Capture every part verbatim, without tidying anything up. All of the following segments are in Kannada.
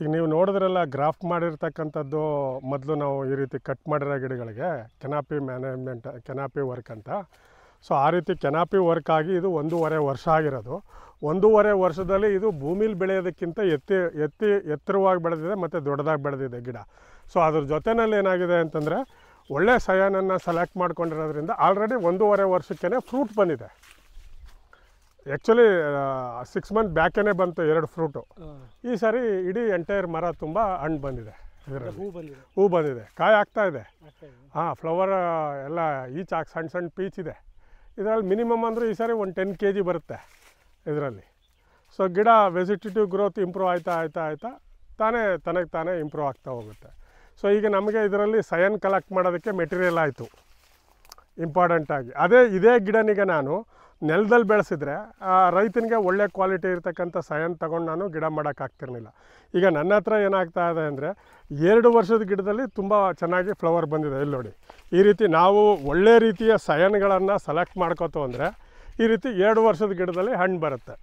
ಈಗ ನೀವು ನೋಡಿದ್ರಲ್ಲ ಗ್ರಾಫ್ಟ್ ಮಾಡಿರ್ತಕ್ಕಂಥದ್ದು ಮೊದಲು ನಾವು ಈ ರೀತಿ ಕಟ್ ಮಾಡಿರೋ ಗಿಡಗಳಿಗೆ ಕೆನಾಪಿ ಮ್ಯಾನೇಜ್ಮೆಂಟ್ ಕೆನಾಪಿ ವರ್ಕ್ ಅಂತ. ಸೊ ಆ ರೀತಿ ಕೆನಾಪಿ ವರ್ಕ್ ಆಗಿ ಇದು ಒಂದೂವರೆ ವರ್ಷ ಆಗಿರೋದು. ಒಂದೂವರೆ ವರ್ಷದಲ್ಲಿ ಇದು ಭೂಮಿಲಿ ಬೆಳೆಯೋದಕ್ಕಿಂತ ಎತ್ತಿ ಎತ್ತಿ ಎತ್ತರವಾಗಿ ಬೆಳೆದಿದೆ ಮತ್ತು ದೊಡ್ಡದಾಗಿ ಬೆಳೆದಿದೆ ಗಿಡ. ಸೊ ಅದ್ರ ಜೊತೆಯಲ್ಲಿ ಏನಾಗಿದೆ ಅಂತಂದರೆ ಒಳ್ಳೆ ಸಯಾನನ್ನು ಸೆಲೆಕ್ಟ್ ಮಾಡ್ಕೊಂಡಿರೋದ್ರಿಂದ ಆಲ್ರೆಡಿ ಒಂದೂವರೆ ವರ್ಷಕ್ಕೇ ಫ್ರೂಟ್ ಬಂದಿದೆ. ಆ್ಯಕ್ಚುಲಿ ಸಿಕ್ಸ್ ಮಂತ್ ಬ್ಯಾಕೇ ಬಂತು ಎರಡು ಫ್ರೂಟು. ಈ ಸಾರಿ ಇಡೀ ಎಂಟೈರ್ ಮರ ತುಂಬ ಹಣ್ಣು ಬಂದಿದೆ, ಇದರಲ್ಲಿ ಹೂ ಬಂದಿದೆ ಹೂ ಬಂದಿದೆ, ಕಾಯಿ ಆಗ್ತಾ ಇದೆ. ಹಾಂ, ಫ್ಲವರ್ ಎಲ್ಲ ಈಚ್ ಹಾಕಿ ಸಣ್ಣ ಸಣ್ಣ ಪೀಚ್ ಇದೆ ಇದರಲ್ಲಿ. ಮಿನಿಮಮ್ ಅಂದರೆ ಈ ಸಾರಿ ಒಂದು ಟೆನ್ ಕೆ ಜಿ ಬರುತ್ತೆ ಇದರಲ್ಲಿ. ಸೊ ಗಿಡ ವೆಜಿಟೇಟಿವ್ ಗ್ರೋತ್ ಇಂಪ್ರೂವ್ ಆಯ್ತಾ ಆಯ್ತಾ ಆಯ್ತಾ ತಾನೇ ತನಗೆ ತಾನೇ ಇಂಪ್ರೂವ್ ಆಗ್ತಾ ಹೋಗುತ್ತೆ. ಸೊ ಈಗ ನಮಗೆ ಇದರಲ್ಲಿ ಸಯನ್ ಕಲೆಕ್ಟ್ ಮಾಡೋದಕ್ಕೆ ಮೆಟೀರಿಯಲ್ ಆಯಿತು ಇಂಪಾರ್ಟೆಂಟಾಗಿ. ಅದೇ ಇದೇ ಗಿಡನಿಗೆ ನಾನು ನೆಲದಲ್ಲಿ ಬೆಳೆಸಿದ್ರೆ ರೈತನಿಗೆ ಒಳ್ಳೆ ಕ್ವಾಲಿಟಿ ಇರ್ತಕ್ಕಂಥ ಸಯನ್ ತೊಗೊಂಡು ನಾನು ಗಿಡ ಮಾಡೋಕ್ಕಾಗ್ತಿರ್ಲಿಲ್ಲ. ಈಗ ನನ್ನ ಹತ್ರ ಏನಾಗ್ತಾ ಇದೆ ಅಂದರೆ ಎರಡು ವರ್ಷದ ಗಿಡದಲ್ಲಿ ತುಂಬ ಚೆನ್ನಾಗಿ ಫ್ಲವರ್ ಬಂದಿದೆ. ಇಲ್ಲಿ ನೋಡಿ, ಈ ರೀತಿ ನಾವು ಒಳ್ಳೆ ರೀತಿಯ ಸಯನ್ಗಳನ್ನು ಸೆಲೆಕ್ಟ್ ಮಾಡ್ಕೋತು ಅಂದರೆ ಈ ರೀತಿ ಎರಡು ವರ್ಷದ ಗಿಡದಲ್ಲಿ ಹಣ್ಣು ಬರುತ್ತೆ.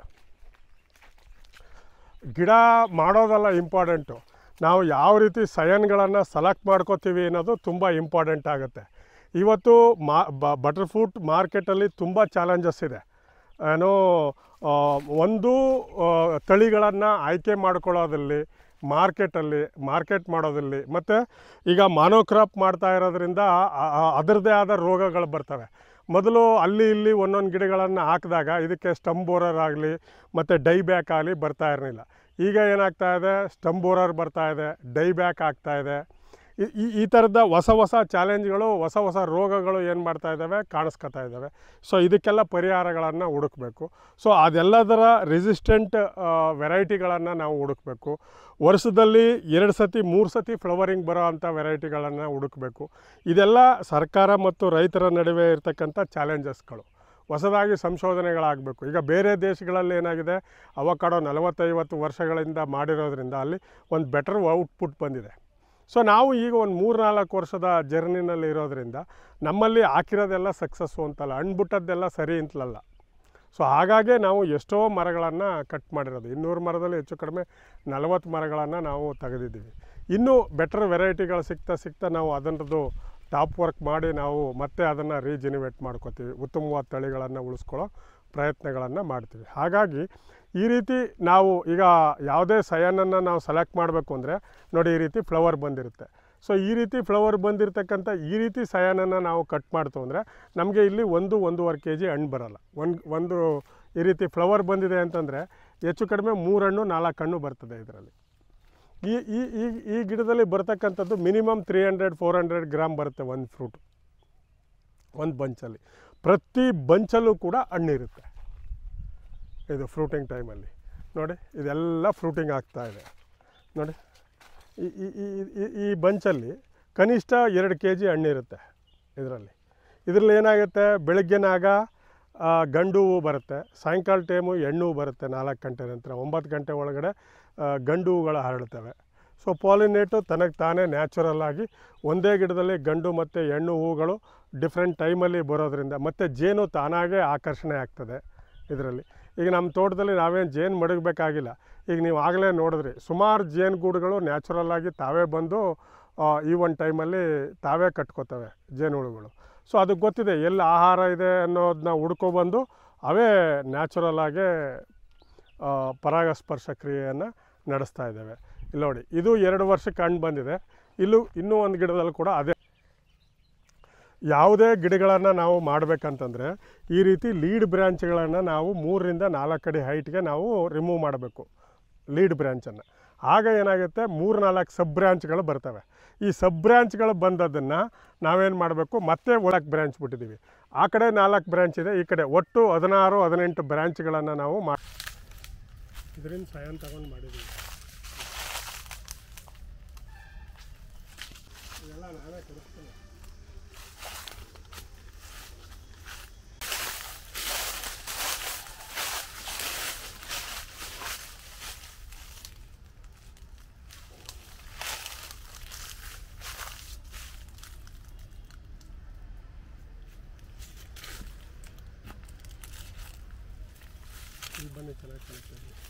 ಗಿಡ ಮಾಡೋದಲ್ಲ ಇಂಪಾರ್ಟೆಂಟು, ನಾವು ಯಾವ ರೀತಿ ಸಯನ್ಗಳನ್ನು ಸೆಲೆಕ್ಟ್ ಮಾಡ್ಕೋತೀವಿ ಅನ್ನೋದು ತುಂಬ ಇಂಪಾರ್ಟೆಂಟ್ ಆಗುತ್ತೆ. ಇವತ್ತು ಮಾ ಬಟರ್ಫ್ರೂಟ್ ಮಾರ್ಕೆಟಲ್ಲಿ ತುಂಬ ಚಾಲೆಂಜಸ್ ಇದೆ. ಏನೋ ಒಂದು ತಳಿಗಳನ್ನು ಆಯ್ಕೆ ಮಾಡ್ಕೊಳ್ಳೋದಲ್ಲಿ, ಮಾರ್ಕೆಟಲ್ಲಿ ಮಾರ್ಕೆಟ್ ಮಾಡೋದಲ್ಲಿ, ಮತ್ತು ಈಗ ಮಾನೋಕ್ರಾಪ್ ಮಾಡ್ತಾ ಇರೋದ್ರಿಂದ ಅದರದ್ದೇ ಆದ ರೋಗಗಳು ಬರ್ತವೆ. ಮೊದಲು ಅಲ್ಲಿ ಇಲ್ಲಿ ಒಂದೊಂದು ಗಿಡಗಳನ್ನು ಹಾಕಿದಾಗ ಇದಕ್ಕೆ ಸ್ಟಂಪ್ ಬೋರರ್ ಆಗಲಿ ಮತ್ತು ಡೈ ಬ್ಯಾಕ್ ಆಗಲಿ ಬರ್ತಾ ಇರಲಿಲ್ಲ. ಈಗ ಏನಾಗ್ತಾ ಇದೆ, ಸ್ಟಂಪ್ ಬೋರರ್ ಬರ್ತಾ ಇದೆ, ಡೈ ಬ್ಯಾಕ್ ಆಗ್ತಾ ಇದೆ. ಈ ಈ ಥರದ ಹೊಸ ಹೊಸ ಚಾಲೆಂಜ್ಗಳು, ಹೊಸ ಹೊಸ ರೋಗಗಳು ಏನು ಮಾಡ್ತಾ ಇದ್ದಾವೆ, ಕಾಣಿಸ್ಕೊತಾ ಇದ್ದಾವೆ. ಸೊ ಇದಕ್ಕೆಲ್ಲ ಪರಿಹಾರಗಳನ್ನು ಹುಡುಕಬೇಕು. ಸೊ ಅದೆಲ್ಲದರ ರೆಸಿಸ್ಟೆಂಟ್ ವೆರೈಟಿಗಳನ್ನು ನಾವು ಹುಡುಕಬೇಕು. ವರ್ಷದಲ್ಲಿ ಎರಡು ಸತಿ ಮೂರು ಸತಿ ಫ್ಲವರಿಂಗ್ ಬರೋ ಅಂಥ ವೆರೈಟಿಗಳನ್ನು ಹುಡುಕಬೇಕು. ಇದೆಲ್ಲ ಸರ್ಕಾರ ಮತ್ತು ರೈತರ ನಡುವೆ ಇರತಕ್ಕಂಥ ಚಾಲೆಂಜಸ್ಗಳು. ಹೊಸದಾಗಿ ಸಂಶೋಧನೆಗಳಾಗಬೇಕು. ಈಗ ಬೇರೆ ದೇಶಗಳಲ್ಲಿ ಏನಾಗಿದೆ, ಅವಕಾಡೋ ನಲವತ್ತೈವತ್ತು ವರ್ಷಗಳಿಂದ ಮಾಡಿರೋದ್ರಿಂದ ಅಲ್ಲಿ ಒಂದು ಬೆಟರ್ ಔಟ್ಪುಟ್ ಬಂದಿದೆ. ಸೊ ನಾವು ಈಗ ಒಂದು ಮೂರು ನಾಲ್ಕು ವರ್ಷದ ಜರ್ನಿನಲ್ಲಿ ಇರೋದ್ರಿಂದ ನಮ್ಮಲ್ಲಿ ಹಾಕಿರೋದೆಲ್ಲ ಸಕ್ಸಸ್ಸು ಅಂತಲ್ಲ, ಹಣ್ಣುಬಿಟ್ಟದ್ದೆಲ್ಲ ಸರಿ ಅಂತಲಲ್ಲ. ಸೊ ಹಾಗಾಗಿ ನಾವು ಎಷ್ಟೋ ಮರಗಳನ್ನು ಕಟ್ ಮಾಡಿರೋದು. ಇನ್ನೂರು ಮರದಲ್ಲಿ ಹೆಚ್ಚು ಕಡಿಮೆ ನಲವತ್ತು ಮರಗಳನ್ನು ನಾವು ತೆಗೆದಿದ್ದೀವಿ. ಇನ್ನೂ ಬೆಟರ್ ವೆರೈಟಿಗಳು ಸಿಗ್ತಾ ಸಿಗ್ತಾ ನಾವು ಅದನ್ನದು ಟಾಪ್ ವರ್ಕ್ ಮಾಡಿ ನಾವು ಮತ್ತೆ ಅದನ್ನು ರೀಜೆನಿವೇಟ್ ಮಾಡ್ಕೋತೀವಿ. ಉತ್ತಮವಾದ ತಳಿಗಳನ್ನು ಉಳಿಸ್ಕೊಳ್ಳೋ ಪ್ರಯತ್ನಗಳನ್ನು ಮಾಡ್ತೀವಿ. ಹಾಗಾಗಿ ಈ ರೀತಿ ನಾವು ಈಗ ಯಾವುದೇ ಸಯನನ್ನು ನಾವು ಸೆಲೆಕ್ಟ್ ಮಾಡಬೇಕು ಅಂದರೆ ನೋಡಿ, ಈ ರೀತಿ ಫ್ಲವರ್ ಬಂದಿರುತ್ತೆ. ಸೊ ಈ ರೀತಿ ಫ್ಲವರ್ ಬಂದಿರತಕ್ಕಂಥ ಈ ರೀತಿ ಸಯನನ್ನು ನಾವು ಕಟ್ ಮಾಡ್ತು ಅಂದರೆ ನಮಗೆ ಇಲ್ಲಿ ಒಂದು ಒಂದೂವರೆ ಕೆ ಜಿ ಹಣ್ಣು ಬರೋಲ್ಲ. ಒಂದು ಒಂದು ಈ ರೀತಿ ಫ್ಲವರ್ ಬಂದಿದೆ ಅಂತಂದರೆ ಹೆಚ್ಚು ಕಡಿಮೆ ಮೂರು ಹಣ್ಣು ನಾಲ್ಕು ಹಣ್ಣು ಬರ್ತದೆ ಇದರಲ್ಲಿ. ಈ ಈ ಈ ಈ ಗಿಡದಲ್ಲಿ ಬರ್ತಕ್ಕಂಥದ್ದು minimum three hundred four hundred gram ಬರುತ್ತೆ ಒಂದು ಫ್ರೂಟ್, ಒಂದು ಬಂಚಲ್ಲಿ. ಪ್ರತಿ ಬಂಚಲ್ಲೂ ಕೂಡ ಹಣ್ಣಿರುತ್ತೆ. ಇದು ಫ್ರೂಟಿಂಗ್ ಟೈಮಲ್ಲಿ ನೋಡಿ, ಇದೆಲ್ಲ ಫ್ರೂಟಿಂಗ್ ಆಗ್ತಾಯಿದೆ ನೋಡಿ. ಈ ಈ ಈ ಈ ಬಂಚಲ್ಲಿ ಕನಿಷ್ಠ ಎರಡು ಕೆ ಜಿ ಹಣ್ಣಿರುತ್ತೆ ಇದರಲ್ಲಿ. ಇದರಲ್ಲಿ ಏನಾಗುತ್ತೆ, ಬೆಳಗ್ಗೆನಾಗ ಗಂಡು ಹೂವು ಬರುತ್ತೆ, ಸಾಯಂಕಾಲ ಟೈಮು ಹೆಣ್ಣು ಹೂವು ಬರುತ್ತೆ. ನಾಲ್ಕು ಗಂಟೆ ನಂತರ ಒಂಬತ್ತು ಗಂಟೆ ಒಳಗಡೆ ಗಂಡು ಹೂಗಳು ಹರಡ್ತವೆ. ಸೊ ಪಾಲಿನೇಟು ತನಗೆ ತಾನೇ ನ್ಯಾಚುರಲ್ ಆಗಿ ಒಂದೇ ಗಿಡದಲ್ಲಿ ಗಂಡು ಮತ್ತು ಹೆಣ್ಣು ಹೂಗಳು ಡಿಫ್ರೆಂಟ್ ಟೈಮಲ್ಲಿ ಬರೋದ್ರಿಂದ ಮತ್ತು ಜೇನು ತಾನಾಗೇ ಆಕರ್ಷಣೆ ಆಗ್ತದೆ ಇದರಲ್ಲಿ. ಈಗ ನಮ್ಮ ತೋಟದಲ್ಲಿ ನಾವೇನು ಜೇನು ಮಡಗಬೇಕಾಗಿಲ್ಲ. ಈಗ ನೀವು ಆಗಲೇ ನೋಡಿದ್ರಿ, ಸುಮಾರು ಜೇನುಗೂಡುಗಳು ನ್ಯಾಚುರಲ್ಲಾಗಿ ತಾವೇ ಬಂದು ಈ ಒಂದು ಟೈಮಲ್ಲಿ ತಾವೇ ಕಟ್ಕೋತವೆ ಜೇನುಹುಳುಗಳು. ಸೊ ಅದಕ್ಕೆ ಗೊತ್ತಿದೆ ಎಲ್ಲಿ ಆಹಾರ ಇದೆ ಅನ್ನೋದನ್ನ ಹುಡ್ಕೊಬಂದು ಅವೇ ನ್ಯಾಚುರಲ್ಲಾಗೇ ಪರಾಗಸ್ಪರ್ಶ ಕ್ರಿಯೆಯನ್ನು ನಡೆಸ್ತಾ ಇದ್ದಾವೆ. ಇಲ್ಲಿ ನೋಡಿ, ಇದು ಎರಡು ವರ್ಷಕ್ಕೆ ಹಣ್ಣು ಬಂದಿದೆ. ಇಲ್ಲೂ ಇನ್ನೂ ಒಂದು ಗಿಡದಲ್ಲಿ ಕೂಡ ಅದೇ. ಯಾವುದೇ ಗಿಡಗಳನ್ನು ನಾವು ಮಾಡಬೇಕಂತಂದರೆ ಈ ರೀತಿ ಲೀಡ್ ಬ್ರ್ಯಾಂಚ್ಗಳನ್ನು ನಾವು ಮೂರರಿಂದ ನಾಲ್ಕು ಅಡಿ ಹೈಟ್ಗೆ ನಾವು ರಿಮೂವ್ ಮಾಡಬೇಕು, ಲೀಡ್ ಬ್ರ್ಯಾಂಚನ್ನು. ಆಗ ಏನಾಗುತ್ತೆ, ಮೂರು ನಾಲ್ಕು ಸಬ್ ಬ್ರ್ಯಾಂಚ್ಗಳು ಬರ್ತವೆ. ಈ ಸಬ್ ಬ್ರ್ಯಾಂಚ್ಗಳು ಬಂದದನ್ನು ನಾವೇನು ಮಾಡಬೇಕು, ಮತ್ತೆ ಒಳಗೆ ಬ್ರ್ಯಾಂಚ್ ಬಿಟ್ಟಿದ್ದೀವಿ. ಆ ಕಡೆ ನಾಲ್ಕು ಬ್ರ್ಯಾಂಚ್ ಇದೆ, ಈ ಕಡೆ ಒಟ್ಟು ಹದಿನಾರು ಹದಿನೆಂಟು ಬ್ರ್ಯಾಂಚ್ಗಳನ್ನು ನಾವು ಮಾಡಿ ಇದರಿಂದ ಸಯನ್ ತಗೊಂಡು ಮಾಡಿದ್ದೀವಿ. ಇದೆಲ್ಲ ನಾವೇ ಕೊಡಿಸ್ತೀವಿ. ಬನ್ನಿ, ಚೆನ್ನಾಗಿ ಕಲಿಸ್ತೀವಿ.